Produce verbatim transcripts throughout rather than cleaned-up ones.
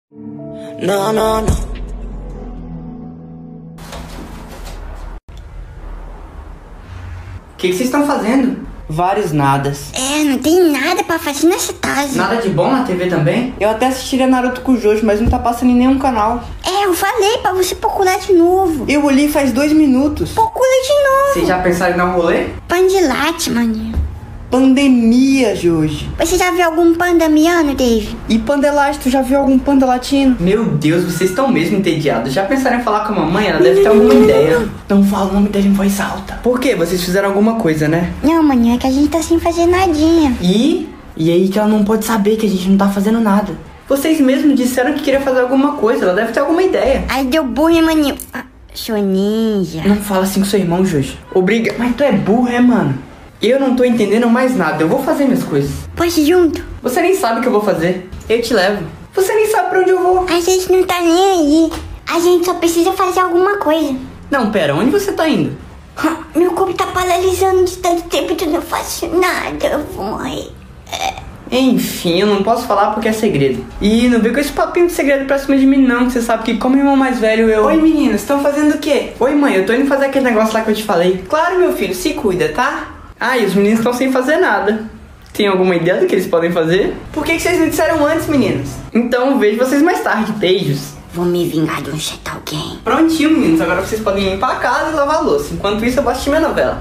Não, não, não. O que vocês estão fazendo? Vários nadas. É, não tem nada pra fazer nessa casa. Nada de bom na T V também? Eu até assistiria Naruto com o Jojo, mas não tá passando em nenhum canal. É, eu falei pra você procurar de novo. Eu olhei faz dois minutos. Procura de novo. Vocês já pensaram em dar um rolê? Pão de latte, maninho. Pandemia, Jojo. Você já viu algum pandemiano, Dave? E pandelate, tu já viu algum panda latino? Meu Deus, vocês estão mesmo entediados. Já pensaram em falar com a mamãe? Ela deve ter alguma ideia. Não fala o nome dela em voz alta. Por quê? Vocês fizeram alguma coisa, né? Não, maninho, é que a gente tá sem fazer nadinha. E? E aí que ela não pode saber que a gente não tá fazendo nada. Vocês mesmos disseram que queria fazer alguma coisa. Ela deve ter alguma ideia. Aí deu burro, hein, maninho? Ah, sou ninja. Não fala assim com seu irmão, Jojo. Obriga. Mas tu é burro, é, mano? Eu não tô entendendo mais nada. Eu vou fazer minhas coisas. Pois junto. Você nem sabe o que eu vou fazer. Eu te levo. Você nem sabe pra onde eu vou. A gente não tá nem aí. A gente só precisa fazer alguma coisa. Não, pera. Onde você tá indo? Meu corpo tá paralisando de tanto tempo que eu não faço nada. Eu vou morrer. Enfim, eu não posso falar porque é segredo. E não vem com esse papinho de segredo pra cima de mim não, que você sabe que como irmão mais velho eu... Oi meninas, estão fazendo o quê? Oi mãe, eu tô indo fazer aquele negócio lá que eu te falei. Claro meu filho, se cuida, tá? Ah, e os meninos estão sem fazer nada. Tem alguma ideia do que eles podem fazer? Por que, que vocês não disseram antes, meninas? Então vejo vocês mais tarde, beijos. Vou me vingar de um certo alguém. Prontinho meninos, agora vocês podem ir pra casa e lavar a louça. Enquanto isso eu vou assistir minha novela.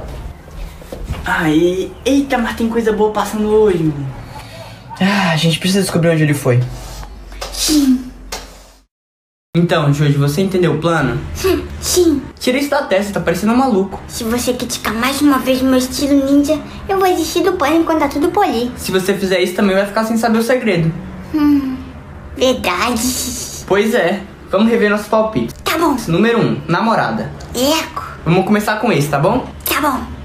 Ai, eita, mas tem coisa boa passando hoje, menino. Ah, a gente precisa descobrir onde ele foi. Sim. Então, Jojo, você entendeu o plano? Sim. Sim. Tira isso da testa, tá parecendo um maluco. Se você criticar mais uma vez o meu estilo ninja, eu vou desistir do plano enquanto tá tudo polir. Se você fizer isso, também vai ficar sem saber o segredo. Hum, verdade. Pois é, vamos rever nossos palpites. Tá bom. Número um, namorada. Eco. Vamos começar com esse, tá bom? Tá bom.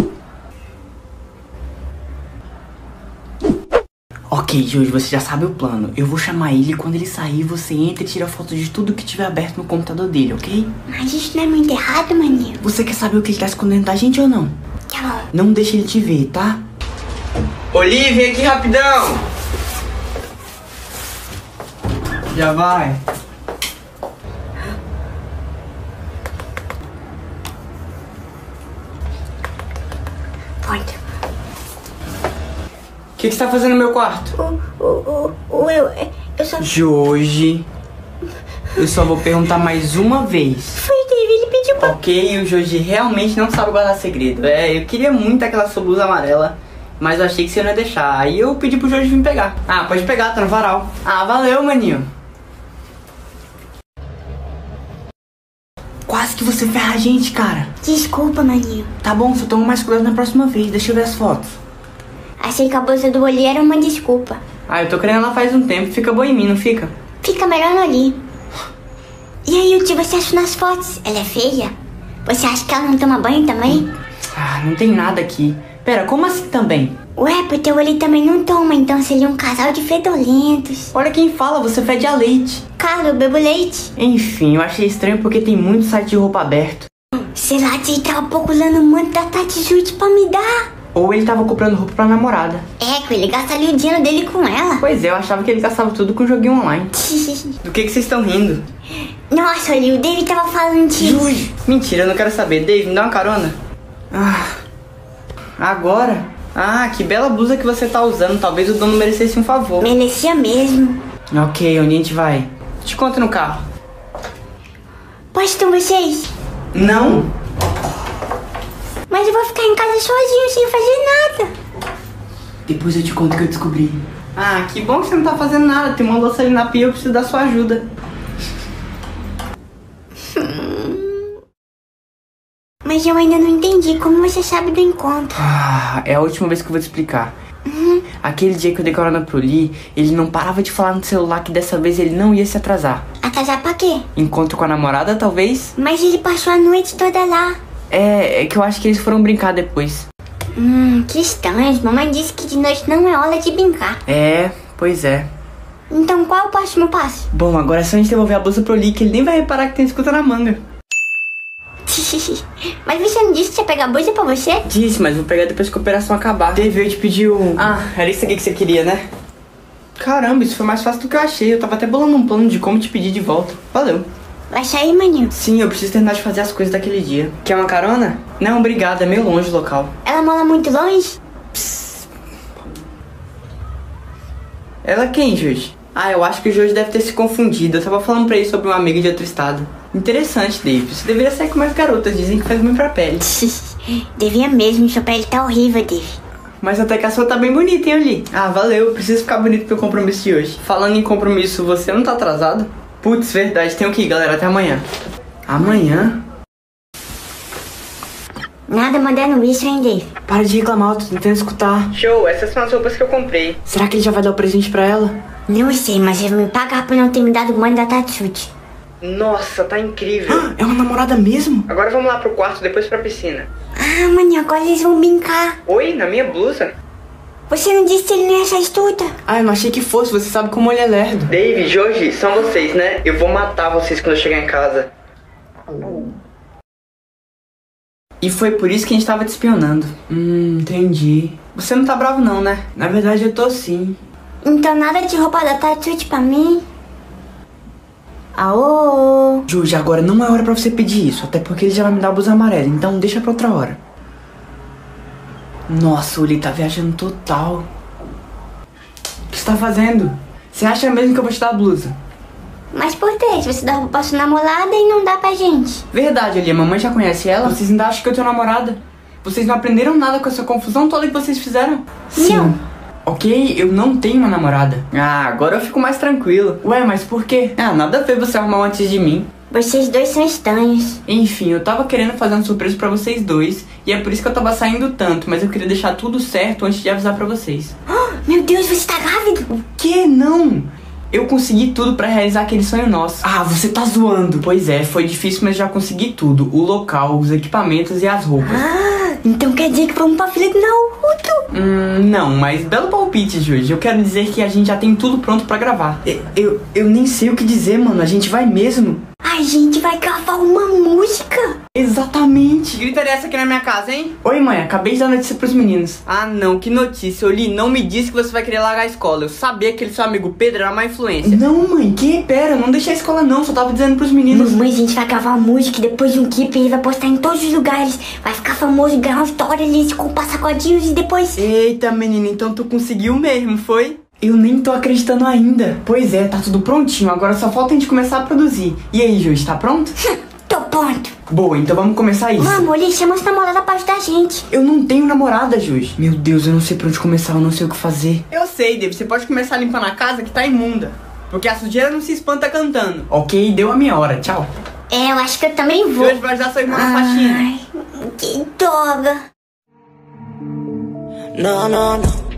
Ok, Jojo, você já sabe o plano. Eu vou chamar ele e quando ele sair, você entra e tira foto de tudo que tiver aberto no computador dele, ok? Mas isso não é muito errado, maninho. Você quer saber o que ele tá escondendo da gente ou não? Tá bom. Não deixa ele te ver, tá? Olivia, vem aqui rapidão! Já vai. Pode. O que, que você tá fazendo no meu quarto? O, o, o, o, eu, eu só... Joji, eu só vou perguntar mais uma vez. Foi o David, ele pediu pra... Ok, o Joji realmente não sabe guardar segredo. É, eu queria muito aquela sua blusa amarela, mas eu achei que você não ia deixar. Aí eu pedi pro Joji vir pegar. Ah, pode pegar, tá no varal. Ah, valeu, maninho. Quase que você ferra a gente, cara. Desculpa, maninho. Tá bom, só toma mais cuidado na próxima vez. Deixa eu ver as fotos. Achei que a bolsa do olho era uma desculpa. Ah, eu tô querendo ela faz um tempo. Fica boa em mim, não fica? Fica melhor no ali. E aí, o que você acha nas fotos? Ela é feia? Você acha que ela não toma banho também? Ah, não tem nada aqui. Pera, como assim também? Ué, porque o olho também não toma, então seria um casal de fedolentos. Olha quem fala, você fede a leite. Cara, eu bebo leite. Enfim, eu achei estranho porque tem muito site de roupa aberto. Sei lá, ele tava procurando o manto da Tati Jute pra me dar. Ou ele tava comprando roupa pra namorada. É, que ele gastaria o dinheiro dele com ela. Pois é, eu achava que ele gastava tudo com joguinho online. Do que que vocês estão rindo? Nossa, olha, o David tava falando disso. Jui. Mentira, eu não quero saber. Dave, me dá uma carona. Ah, agora? Ah, que bela blusa que você tá usando. Talvez o dono merecesse um favor. Merecia mesmo. Ok, onde a gente vai? Te conto no carro. Posso com vocês? Não? Mas eu vou ficar em casa sozinho, sem fazer nada. Depois eu te conto o que eu descobri. Ah, que bom que você não tá fazendo nada. Tem uma louça ali na pia, eu preciso da sua ajuda. Mas eu ainda não entendi como você sabe do encontro. Ah, é a última vez que eu vou te explicar. Uhum. Aquele dia que eu dei carona pro Lee, ele não parava de falar no celular que dessa vez ele não ia se atrasar. Atrasar pra quê? Encontro com a namorada, talvez? Mas ele passou a noite toda lá. É, é que eu acho que eles foram brincar depois. Hum, que estranho. Mamãe disse que de noite não é hora de brincar. É, pois é. Então qual é o próximo passo? Bom, agora é só a gente devolver a blusa pro Lee, que ele nem vai reparar que tem escuta na manga. Mas você não disse que ia pegar a bolsa pra você? Disse, mas vou pegar depois que a operação acabar. Dave, eu te pedi o... Ah, era isso aqui que você queria, né? Caramba, isso foi mais fácil do que eu achei. Eu tava até bolando um plano de como te pedir de volta. Valeu. Vai sair, maninho? Sim, eu preciso terminar de fazer as coisas daquele dia. Quer uma carona? Não, obrigado, é meio longe o local. Ela mora muito longe? Psst. Ela quem, Jorge? Ah, eu acho que o Jorge deve ter se confundido. Eu tava falando pra ele sobre uma amiga de outro estado. Interessante, Dave. Você deveria sair com mais garotas, dizem que faz bem pra pele. Devia mesmo, sua pele tá horrível, Dave. Mas até que a sua tá bem bonita, hein, Oli? Ah, valeu, eu preciso ficar bonito pro compromisso de hoje. Falando em compromisso, você não tá atrasado? Putz, verdade, tenho que ir, galera, até amanhã. Amanhã? Nada mandando isso, hein, Dave? Para de reclamar, eu tô tentando escutar. Show, essas são as roupas que eu comprei. Será que ele já vai dar o presente pra ela? Não sei, mas ele me pagar por não ter me dado o banho da Tatsuti. Nossa, tá incrível. Ah, é uma namorada mesmo? Agora vamos lá pro quarto, depois pra piscina. Ah, maninho, agora eles vão brincar. Oi, na minha blusa? Você não disse que ele não ia sair estuda? Ah, eu não achei que fosse, você sabe como ele é lerdo. Dave, Jorge, são vocês, né? Eu vou matar vocês quando eu chegar em casa. E foi por isso que a gente tava te espionando. Hum, entendi. Você não tá bravo não, né? Na verdade eu tô sim. Então nada de roupa da Tatsuti pra mim? Aô? Jorge, agora não é hora pra você pedir isso, até porque ele já vai me dar a blusa amarela, então deixa pra outra hora. Nossa, o Uli tá viajando total. O que você tá fazendo? Você acha mesmo que eu vou te dar a blusa? Mas por que? Se você dá roupa pra sua namorada e não dá pra gente. Verdade, Oli, a mamãe já conhece ela. Vocês ainda acham que eu tenho namorada? Vocês não aprenderam nada com essa confusão toda que vocês fizeram? Sim. Não. Ok, eu não tenho uma namorada. Ah, agora eu fico mais tranquilo. Ué, mas por quê? Ah, nada a ver você arrumar um antes de mim. Vocês dois são estranhos. Enfim, eu tava querendo fazer uma surpresa pra vocês dois. E é por isso que eu tava saindo tanto. Mas eu queria deixar tudo certo antes de avisar pra vocês. Oh, meu Deus, você tá grávido? O que? Não! Eu consegui tudo pra realizar aquele sonho nosso. Ah, você tá zoando. Pois é, foi difícil, mas já consegui tudo. O local, os equipamentos e as roupas. Ah, então quer dizer que vamos pra Filha do Naruto? Hum, não, mas belo palpite, Jorge. Eu quero dizer que a gente já tem tudo pronto pra gravar. Eu, eu, eu nem sei o que dizer, mano. A gente vai mesmo. A gente vai gravar uma música. Exatamente. Gritaria essa aqui na minha casa, hein? Oi, mãe. Acabei de dar notícia pros meninos. Ah, não. Que notícia. Oli, não me disse que você vai querer largar a escola. Eu sabia que aquele seu amigo Pedro era uma influência. Não, mãe. Que? Pera. Não deixa a escola, não. Só tava dizendo pros meninos. Mamãe, a gente vai gravar uma música e depois de um clipe ele vai postar em todos os lugares. Vai ficar famoso, ganhar uma história ali com passagodinhos e depois... Eita, menina. Então tu conseguiu mesmo, foi? Eu nem tô acreditando ainda. Pois é, tá tudo prontinho. Agora só falta a gente começar a produzir. E aí, Jorge, tá pronto? Tô pronto. Boa, então vamos começar isso. Vamos, Oli, chama as namoradas pra ajudar a gente. Eu não tenho namorada, Jorge. Meu Deus, eu não sei por onde começar, eu não sei o que fazer. Eu sei, Dave. Você pode começar limpando a casa que tá imunda. Porque a sujeira não se espanta cantando. Ok, deu a minha hora. Tchau. É, eu acho que eu também vou. Jorge vai ajudar sua irmã na faxina. Ai, que droga. No, no, no.